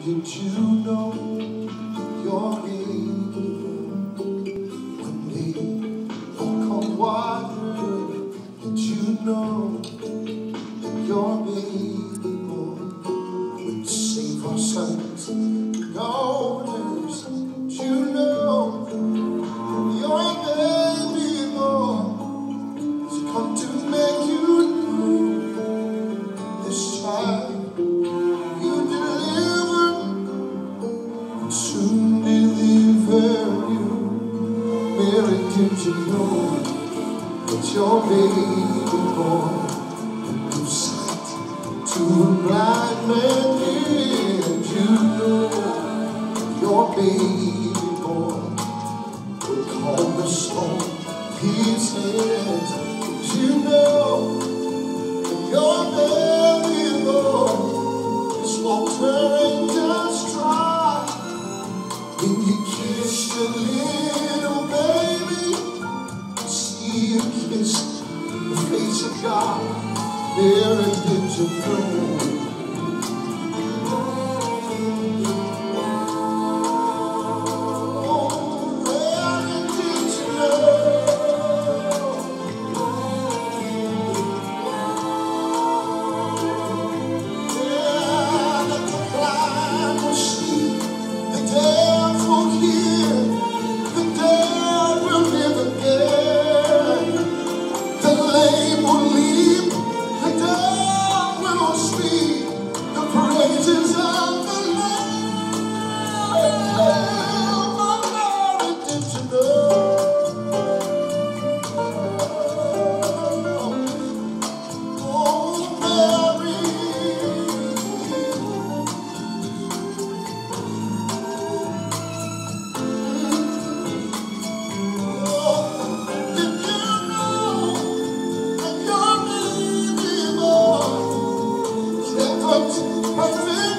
Did you know your baby one day will come wandering? Did you know your baby boy would save our sons and daughters? Did you know your baby boy has come to make you new? This child soon deliver you. Mary, did you know that your baby boy would give sight to a blind man? Did you know your baby boy would calm the storm his hands? Did you know that your baby boy is water and just dry? When you kissed a little baby, see you kissed the face of God. Mary, did you know? Oh, Mary, did you know? Yeah, that the blind will see, the deaf will hear, the dead will live again, the lame will leap, the dumb will speak, the praises of the Lord. My Mary, did you know? Oh, Mary. Perfect.